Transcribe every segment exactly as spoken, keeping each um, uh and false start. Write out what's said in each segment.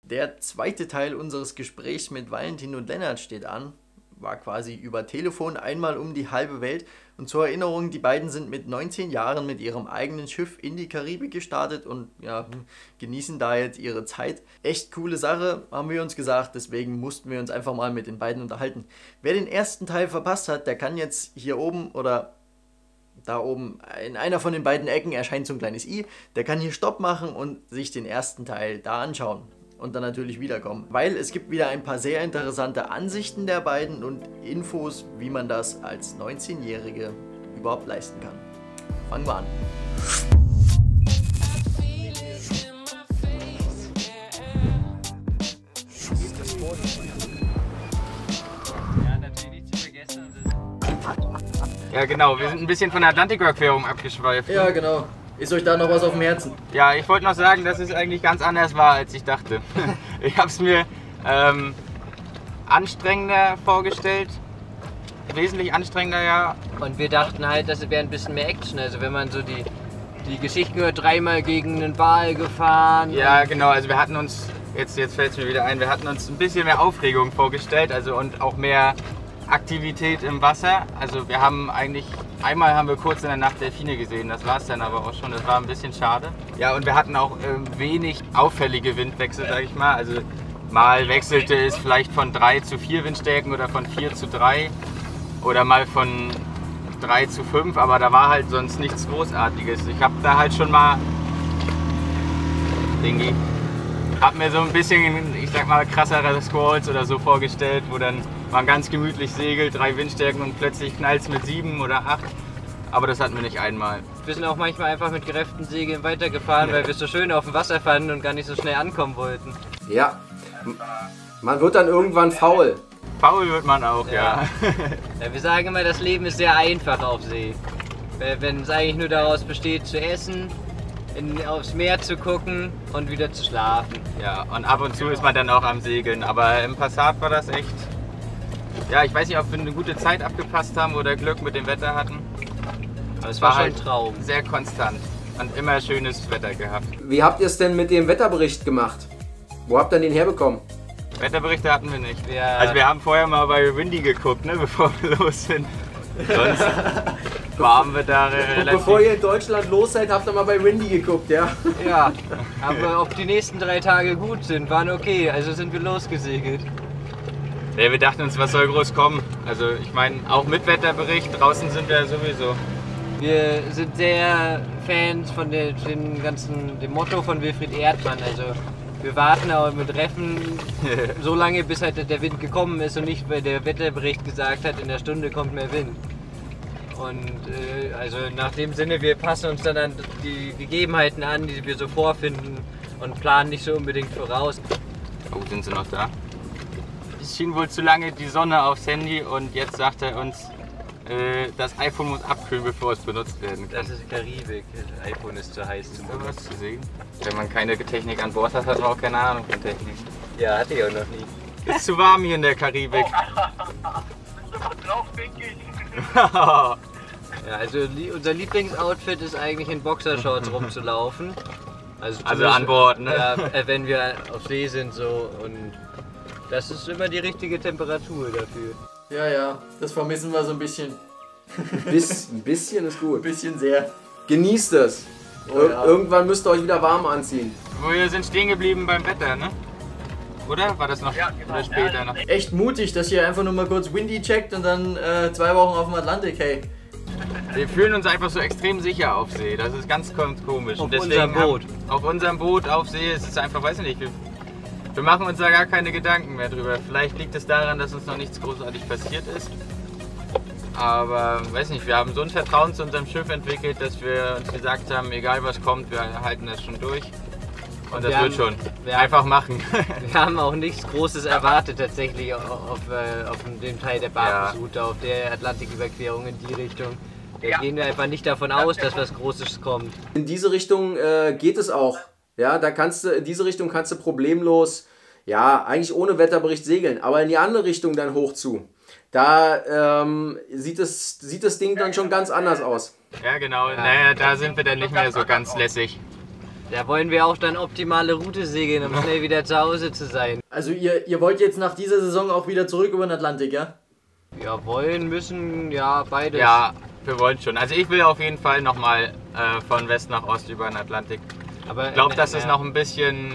Der zweite Teil unseres Gesprächs mit Valentin und Lennart steht an. War quasi über Telefon einmal um die halbe Welt. Und zur Erinnerung, die beiden sind mit neunzehn Jahren mit ihrem eigenen Schiff in die Karibik gestartet und ja, genießen da jetzt ihre Zeit. Echt coole Sache, haben wir uns gesagt, deswegen mussten wir uns einfach mal mit den beiden unterhalten. Wer den ersten Teil verpasst hat, der kann jetzt hier oben oder da oben in einer von den beiden Ecken erscheint so ein kleines i, der kann hier Stopp machen und sich den ersten Teil da anschauen. Und dann natürlich wiederkommen, weil es gibt wieder ein paar sehr interessante Ansichten der beiden und Infos, wie man das als neunzehnjährige überhaupt leisten kann. Fangen wir an. Ja, natürlich nicht zu vergessen. Ja genau, wir sind ein bisschen von der Atlantiküberquerung abgeschweift. Ja genau. Ist euch da noch was auf dem Herzen? Ja, ich wollte noch sagen, dass es eigentlich ganz anders war, als ich dachte. Ich habe es mir ähm, anstrengender vorgestellt, wesentlich anstrengender, ja. Und wir dachten halt, das wäre ein bisschen mehr Action. Also wenn man so die, die Geschichten hört, dreimal gegen einen Wal gefahren. Ja genau, also wir hatten uns, jetzt, jetzt fällt es mir wieder ein, wir hatten uns ein bisschen mehr Aufregung vorgestellt, also und auch mehr Aktivität im Wasser. Also wir haben eigentlich, einmal haben wir kurz in der Nacht Delfine gesehen, das war es dann aber auch schon, das war ein bisschen schade. Ja, und wir hatten auch äh, wenig auffällige Windwechsel, sag ich mal. Also mal wechselte es vielleicht von drei zu vier Windstärken oder von vier zu drei oder mal von drei zu fünf, aber da war halt sonst nichts Großartiges. Ich habe da halt schon mal Dingi, hab mir so ein bisschen, ich sag mal, krassere Squalls oder so vorgestellt, wo dann man ganz gemütlich segelt, drei Windstärken und plötzlich knallt es mit sieben oder acht. Aber das hatten wir nicht einmal. Wir sind auch manchmal einfach mit gerefften Segeln weitergefahren, weil wir es so schön auf dem Wasser fanden und gar nicht so schnell ankommen wollten. Ja, man wird dann irgendwann faul. Faul wird man auch, ja. Ja. Ja, wir sagen immer, das Leben ist sehr einfach auf See. Wenn es eigentlich nur daraus besteht, zu essen, in, aufs Meer zu gucken und wieder zu schlafen. Ja, und ab und zu ist man dann auch am Segeln. Aber im Passat war das echt... Ja, ich weiß nicht, ob wir eine gute Zeit abgepasst haben oder Glück mit dem Wetter hatten. Aber es war, war schon halt ein Traum. Sehr konstant und immer schönes Wetter gehabt. Wie habt ihr es denn mit dem Wetterbericht gemacht? Wo habt ihr den herbekommen? Wetterberichte hatten wir nicht. Wir also wir haben vorher mal bei Windy geguckt, ne, bevor wir los sind. Sonst waren wir da relativ... Bevor ihr in Deutschland los seid, habt ihr mal bei Windy geguckt, ja? Ja, aber ob die nächsten drei Tage gut sind, waren okay. Also sind wir losgesegelt. Ja, wir dachten uns, was soll groß kommen? Also ich meine, auch mit Wetterbericht, draußen sind wir sowieso. Wir sind sehr Fans von der, dem ganzen, dem Motto von Wilfried Erdmann. Also wir warten auch mit Reffen so lange, bis halt der Wind gekommen ist und nicht, weil der Wetterbericht gesagt hat, in der Stunde kommt mehr Wind. Und äh, also nach dem Sinne, wir passen uns dann an die Gegebenheiten an, die wir so vorfinden und planen nicht so unbedingt voraus. Oh, sind sie noch da? Es schien wohl zu lange die Sonne aufs Handy und jetzt sagt er uns, äh, das iPhone muss abkühlen, bevor es benutzt werden kann. Das ist Karibik, das iPhone ist zu heiß. Ist da was zu sehen? Wenn man keine Technik an Bord hat, hat man auch keine Ahnung von Technik. Ja, hatte ich auch noch nie. Ist zu warm hier in der Karibik. Ja, also unser Lieblingsoutfit ist eigentlich in Boxershorts rumzulaufen. Also, also an Bord, ne? Ja, wenn wir auf See sind so und das ist immer die richtige Temperatur dafür. Ja, ja, das vermissen wir so ein bisschen. Bis, ein bisschen ist gut. Ein bisschen sehr. Genießt es. Oh, ja. Irgendwann müsst ihr euch wieder warm anziehen. Wir sind stehen geblieben beim Wetter, ne? Oder? War das noch ja, genau. oder später noch? Echt mutig, dass ihr einfach nur mal kurz Windy checkt und dann äh, zwei Wochen auf dem Atlantik, hey. Wir fühlen uns einfach so extrem sicher auf See. Das ist ganz komisch. Auf und deswegen unserem Boot. Haben, auf unserem Boot auf See ist es einfach, weiß ich nicht. Wir, wir machen uns da gar keine Gedanken mehr drüber. Vielleicht liegt es daran, dass uns noch nichts großartig passiert ist. Aber weiß nicht, wir haben so ein Vertrauen zu unserem Schiff entwickelt, dass wir uns gesagt haben, egal was kommt, wir halten das schon durch. Und das wir wird haben, schon. Einfach machen. Wir haben auch nichts Großes erwartet tatsächlich auf, auf, auf dem Teil der Barfußroute, ja. Auf der Atlantiküberquerung in die Richtung. Da ja. gehen wir einfach nicht davon aus, dass was Großes kommt. In diese Richtung äh, geht es auch. Ja, da kannst du, in diese Richtung kannst du problemlos, ja, eigentlich ohne Wetterbericht segeln. Aber in die andere Richtung dann hoch zu. Da ähm, sieht, es, sieht das Ding dann schon ganz anders aus. Ja, genau. Naja, da sind wir dann nicht mehr so ganz lässig. Da wollen wir auch dann optimale Route segeln, um schnell wieder zu Hause zu sein. Also ihr, ihr wollt jetzt nach dieser Saison auch wieder zurück über den Atlantik, ja? Ja, wollen, müssen, ja, beides. Ja, wir wollen schon. Also ich will auf jeden Fall nochmal äh, von West nach Ost über den Atlantik. Aber Ich glaube, äh, dass es ja. noch ein bisschen,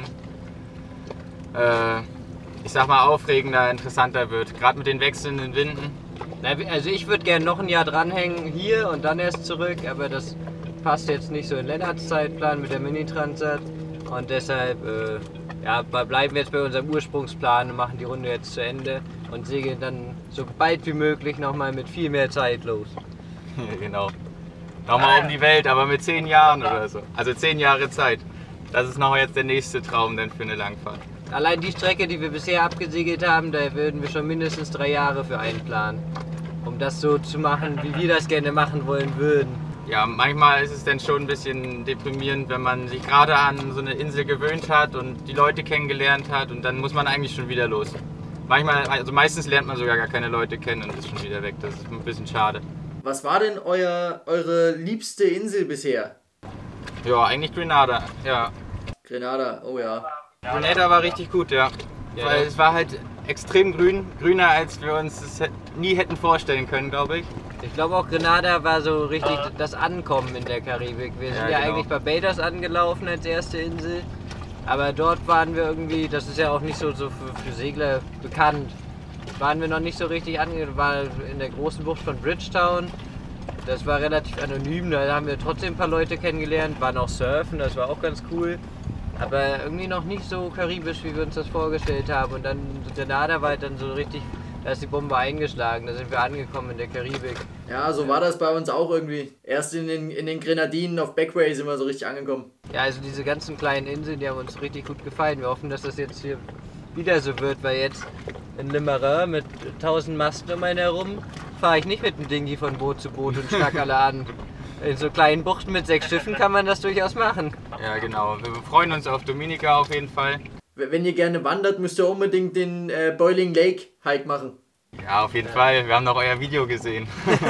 äh, ich sag mal, aufregender, interessanter wird. Gerade mit den wechselnden Winden. Na, also ich würde gerne noch ein Jahr dranhängen hier und dann erst zurück, aber das passt jetzt nicht so in Lennarts Zeitplan mit der Mini-Transat. Und deshalb äh, ja, bleiben wir jetzt bei unserem Ursprungsplan und machen die Runde jetzt zu Ende und segeln dann so bald wie möglich nochmal mit viel mehr Zeit los. Genau. Nochmal um die Welt, aber mit zehn Jahren oder so. Also zehn Jahre Zeit. Das ist noch jetzt der nächste Traum denn für eine Langfahrt. Allein die Strecke, die wir bisher abgesegelt haben, da würden wir schon mindestens drei Jahre für einplanen, um das so zu machen, wie wir das gerne machen wollen würden. Ja, manchmal ist es dann schon ein bisschen deprimierend, wenn man sich gerade an so eine Insel gewöhnt hat und die Leute kennengelernt hat und dann muss man eigentlich schon wieder los. Manchmal, also meistens lernt man sogar gar keine Leute kennen und ist schon wieder weg. Das ist ein bisschen schade. Was war denn euer, eure liebste Insel bisher? Ja, eigentlich Grenada, ja. Grenada, oh ja. Grenada war richtig gut, ja. Ja, Weil ja. es war halt extrem grün, grüner als wir uns es nie hätten vorstellen können, glaube ich. Ich glaube auch Grenada war so richtig das Ankommen in der Karibik. Wir sind Ja, ja, genau. eigentlich Barbados angelaufen als erste Insel, aber dort waren wir irgendwie, das ist ja auch nicht so, so für, für Segler bekannt, waren wir noch nicht so richtig angekommen, war in der großen Bucht von Bridgetown. Das war relativ anonym, da haben wir trotzdem ein paar Leute kennengelernt, waren auch surfen, das war auch ganz cool. Aber irgendwie noch nicht so karibisch, wie wir uns das vorgestellt haben. Und dann Grenada war halt dann so richtig, da ist die Bombe eingeschlagen, da sind wir angekommen in der Karibik. Ja, so war das bei uns auch irgendwie. Erst in den, in den Grenadinen auf Backway sind wir so richtig angekommen. Ja, also diese ganzen kleinen Inseln, die haben uns richtig gut gefallen. Wir hoffen, dass das jetzt hier wieder so wird, weil jetzt in Le Marin mit tausend Masten um einen herum fahre ich nicht mit dem Dingi von Boot zu Boot und schnack alle an. In so kleinen Buchten mit sechs Schiffen kann man das durchaus machen. Ja, genau. Wir freuen uns auf Dominica auf jeden Fall. Wenn ihr gerne wandert, müsst ihr unbedingt den äh, Boiling Lake Hike machen. Ja, auf jeden Fall. Wir haben noch euer Video gesehen.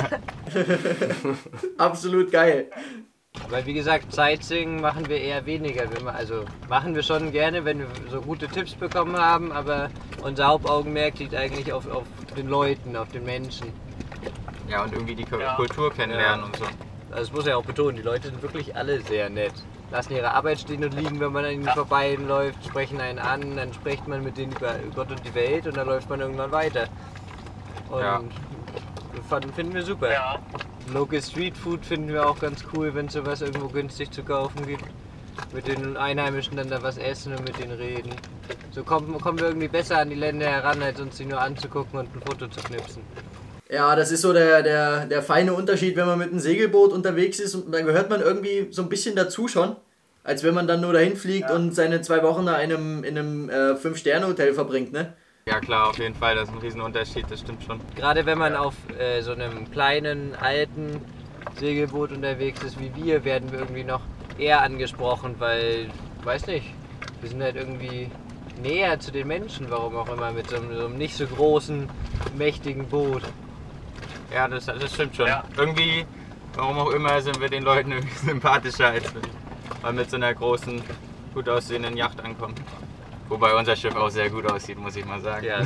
Absolut geil. Weil wie gesagt, Sightseeing machen wir eher weniger. Wir ma- Also machen wir schon gerne, wenn wir so gute Tipps bekommen haben, aber unser Hauptaugenmerk liegt eigentlich auf, auf den Leuten, auf den Menschen. Ja, und irgendwie die Kultur kennenlernen Ja. und so. Also das muss ich auch betonen, die Leute sind wirklich alle sehr nett. Lassen ihre Arbeit stehen und liegen, wenn man an ihnen vorbeiläuft, sprechen einen an, dann spricht man mit denen über Gott und die Welt und dann läuft man irgendwann weiter. Und Ja. fanden, finden wir super. Ja. Local Street Food finden wir auch ganz cool, wenn es sowas irgendwo günstig zu kaufen gibt. Mit den Einheimischen dann da was essen und mit denen reden. So kommen, kommen wir irgendwie besser an die Länder heran, als uns sie nur anzugucken und ein Foto zu knipsen. Ja, das ist so der, der, der feine Unterschied, wenn man mit einem Segelboot unterwegs ist und dann gehört man irgendwie so ein bisschen dazu schon, als wenn man dann nur dahin fliegt Ja. und seine zwei Wochen da in einem, in einem äh, Fünf-Sterne-Hotel verbringt, ne? Ja klar, auf jeden Fall. Das ist ein Riesenunterschied, das stimmt schon. Gerade wenn man auf äh, so einem kleinen, alten Segelboot unterwegs ist wie wir, werden wir irgendwie noch eher angesprochen, weil, weiß nicht, wir sind halt irgendwie näher zu den Menschen, warum auch immer, mit so einem, so einem nicht so großen, mächtigen Boot. Ja, das, das stimmt schon. Ja. Irgendwie, warum auch immer, sind wir den Leuten irgendwie sympathischer, als wenn man mit so einer großen, gut aussehenden Yacht ankommt. Wobei unser Schiff auch sehr gut aussieht, muss ich mal sagen. Ja,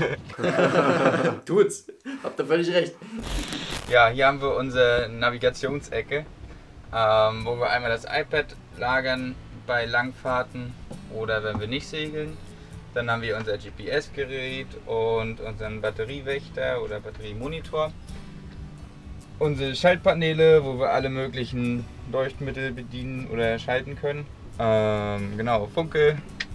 total. Tut's. Habt ihr völlig recht. Ja, hier haben wir unsere Navigationsecke, ähm, wo wir einmal das iPad lagern bei Langfahrten oder wenn wir nicht segeln. Dann haben wir unser G P S-Gerät und unseren Batteriewächter oder Batteriemonitor. Unsere Schaltpaneele, wo wir alle möglichen Leuchtmittel bedienen oder schalten können. Ähm, genau, Funke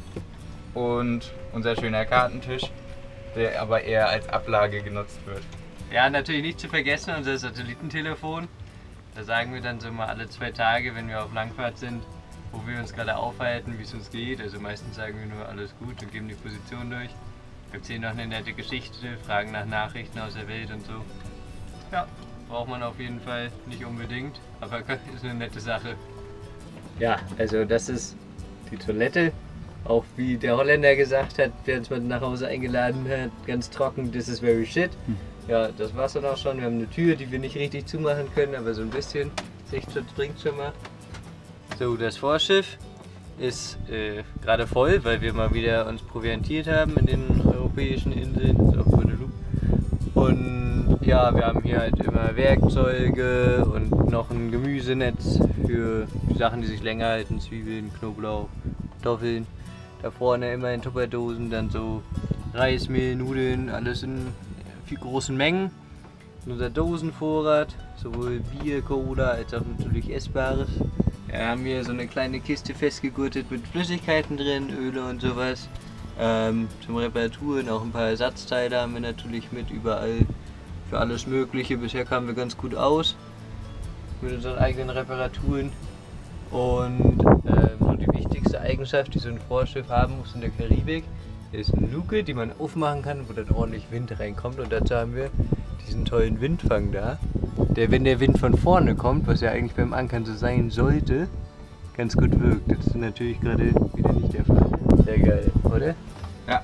und unser schöner Kartentisch, der aber eher als Ablage genutzt wird. Ja, natürlich nicht zu vergessen, unser Satellitentelefon. Da sagen wir dann so mal alle zwei Tage, wenn wir auf Langfahrt sind, wo wir uns gerade aufhalten, wie es uns geht. Also meistens sagen wir nur alles gut und geben die Position durch. Erzählen noch eine nette Geschichte, fragen nach Nachrichten aus der Welt und so. Ja, braucht man auf jeden Fall nicht unbedingt, aber ist eine nette Sache. Ja, also das ist die Toilette. Auch wie der Holländer gesagt hat, der uns mal nach Hause eingeladen hat, ganz trocken, this is very shit. Ja, das war's dann auch schon. Wir haben eine Tür, die wir nicht richtig zumachen können, aber so ein bisschen Sichtschutz bringt schon mal. So, das Vorschiff. ist äh, gerade voll, weil wir mal wieder uns proviantiert haben in den europäischen Inseln, also auf Guadeloupe. Und ja, wir haben hier halt immer Werkzeuge und noch ein Gemüsenetz für die Sachen, die sich länger halten, Zwiebeln, Knoblauch, Kartoffeln. Da vorne immer in Tupperdosen, dann so Reismehl, Nudeln, alles in viel großen Mengen. Unser Dosenvorrat, sowohl Bier, Cola als auch natürlich Essbares. Wir haben hier so eine kleine Kiste festgegurtet mit Flüssigkeiten drin, Öle und sowas. Ähm, zum Reparaturen, auch ein paar Ersatzteile haben wir natürlich mit überall für alles Mögliche. Bisher kamen wir ganz gut aus mit unseren eigenen Reparaturen. Und äh, so die wichtigste Eigenschaft, die so ein Vorschiff haben muss in der Karibik, ist eine Luke, die man aufmachen kann, wo dann ordentlich Wind reinkommt. Und dazu haben wir diesen tollen Windfang da, der, wenn der Wind von vorne kommt, was ja eigentlich beim Ankern so sein sollte, ganz gut wirkt. Das ist natürlich gerade wieder nicht der Fall. Sehr geil, oder? Ja.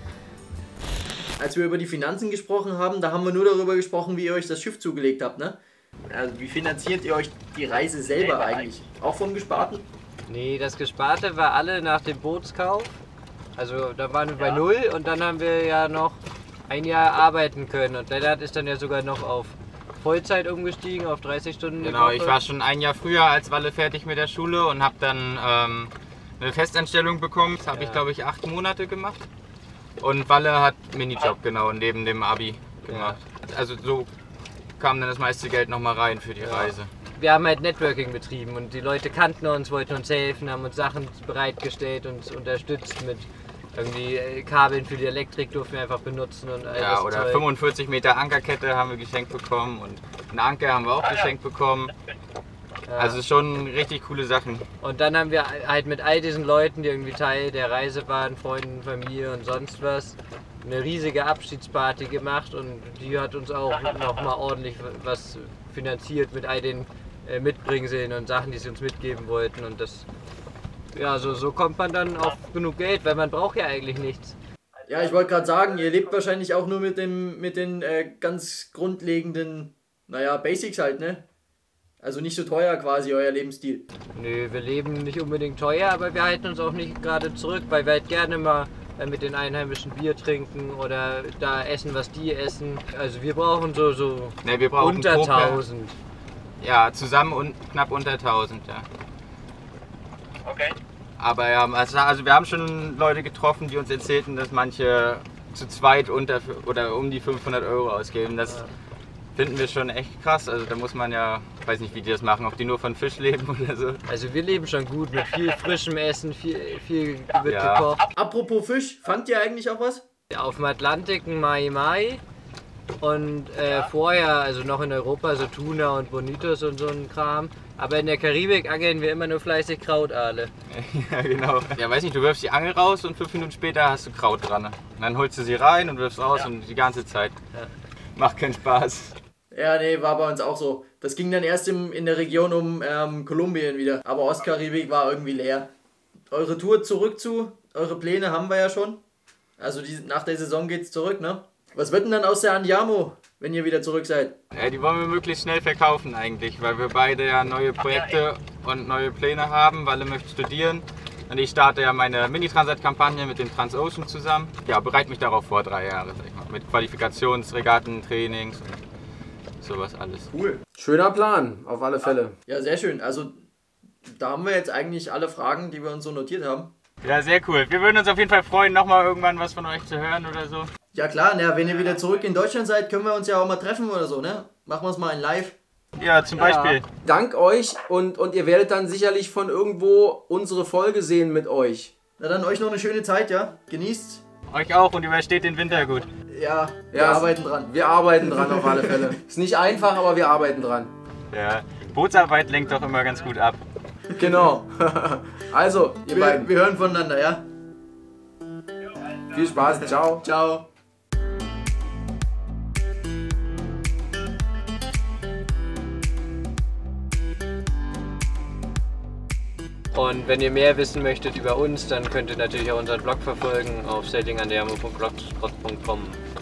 Als wir über die Finanzen gesprochen haben, da haben wir nur darüber gesprochen, wie ihr euch das Schiff zugelegt habt, ne? Also wie finanziert ihr euch die Reise selber eigentlich? Auch vom Gesparten? Nee, das Gesparte war alle nach dem Bootskauf. Also da waren wir bei null und dann haben wir ja noch ein Jahr arbeiten können. Und Lennart ist dann ja sogar noch auf Vollzeit umgestiegen, auf dreißig Stunden. Genau, ich war schon ein Jahr früher als Walle fertig mit der Schule und habe dann ähm, eine Festanstellung bekommen. Das habe Ja. ich, glaube ich, acht Monate gemacht. Und Walle hat Minijob, genau, neben dem Abi gemacht. Also so kam dann das meiste Geld nochmal rein für die Ja. Reise. Wir haben halt Networking betrieben und die Leute kannten uns, wollten uns helfen, haben uns Sachen bereitgestellt und uns unterstützt mit irgendwie äh, Kabeln für die Elektrik durften wir einfach benutzen und all Ja, das oder Zeug. fünfundvierzig Meter Ankerkette haben wir geschenkt bekommen und einen Anker haben wir auch geschenkt bekommen. Ja. Also schon richtig coole Sachen. Und dann haben wir halt mit all diesen Leuten, die irgendwie Teil der Reise waren, Freunden, Familie und sonst was, eine riesige Abschiedsparty gemacht und die hat uns auch nochmal ordentlich was finanziert mit all den äh, Mitbringseln und Sachen, die sie uns mitgeben wollten. Und das, ja, so, so kommt man dann auf genug Geld, weil man braucht ja eigentlich nichts. Ja, ich wollte gerade sagen, ihr lebt wahrscheinlich auch nur mit, dem, mit den äh, ganz grundlegenden, naja, Basics halt, ne? Also nicht so teuer quasi euer Lebensstil. Nö, wir leben nicht unbedingt teuer, aber wir halten uns auch nicht gerade zurück, weil wir halt gerne mal äh, mit den Einheimischen Bier trinken oder da essen, was die essen. Also wir brauchen so, so Ne, wir brauchen unter pro Per- tausend. Ja, zusammen un knapp unter tausend, ja. Okay. Aber ja, also also wir haben schon Leute getroffen, die uns erzählten, dass manche zu zweit unter oder um die fünfhundert Euro ausgeben. Das Ja. finden wir schon echt krass. Also da muss man ja, weiß nicht, wie die das machen, ob die nur von Fisch leben oder so. Also wir leben schon gut mit viel frischem Essen, viel, viel wird Ja. gekocht. Apropos Fisch, fangt ihr eigentlich auch was? Auf dem Atlantik ein Mai Mai und äh, vorher, also noch in Europa, so Tuna und Bonitos und so ein Kram. Aber in der Karibik angeln wir immer nur fleißig Krautale. Ja, genau. Ja, weiß nicht, du wirfst die Angel raus und fünf Minuten später hast du Kraut dran. Und dann holst du sie rein und wirfst raus und die ganze Zeit. Ja. Macht keinen Spaß. Ja, nee, war bei uns auch so. Das ging dann erst im, in der Region um ähm, Kolumbien wieder. Aber Ostkaribik war irgendwie leer. Eure Tour zurück zu, eure Pläne haben wir ja schon. Also die, nach der Saison geht's zurück, ne? Was wird denn dann aus der Andiamo, wenn ihr wieder zurück seid? Ja, die wollen wir möglichst schnell verkaufen eigentlich, weil wir beide ja neue Projekte und neue Pläne haben. Walle möchte studieren und ich starte ja meine Mini-Transat-Kampagne mit dem Transocean zusammen. Ja, bereite mich darauf vor, drei Jahre, sag ich mal. Mit Qualifikationsregatten, Trainings und sowas alles. Cool. Schöner Plan, auf alle Fälle. Ja, sehr schön. Also da haben wir jetzt eigentlich alle Fragen, die wir uns so notiert haben. Ja, sehr cool. Wir würden uns auf jeden Fall freuen, nochmal irgendwann was von euch zu hören oder so. Ja klar, na, wenn ihr wieder zurück in Deutschland seid, können wir uns ja auch mal treffen oder so, ne? Machen wir es mal in live. Ja, zum Beispiel. Dank euch und, und ihr werdet dann sicherlich von irgendwo unsere Folge sehen mit euch. Na dann euch noch eine schöne Zeit, ja? Genießt. Euch auch und übersteht den Winter gut. Ja, wir Ja, arbeiten dran. Wir arbeiten dran auf alle Fälle. Ist nicht einfach, aber wir arbeiten dran. Ja, Bootsarbeit lenkt doch immer ganz gut ab. Genau. Also, ihr Wir, beiden, wir hören voneinander, ja? viel Spaß. Ciao. Ciao. Und wenn ihr mehr wissen möchtet über uns, dann könnt ihr natürlich auch unseren Blog verfolgen auf sailingandiamo punkt blogspot punkt com.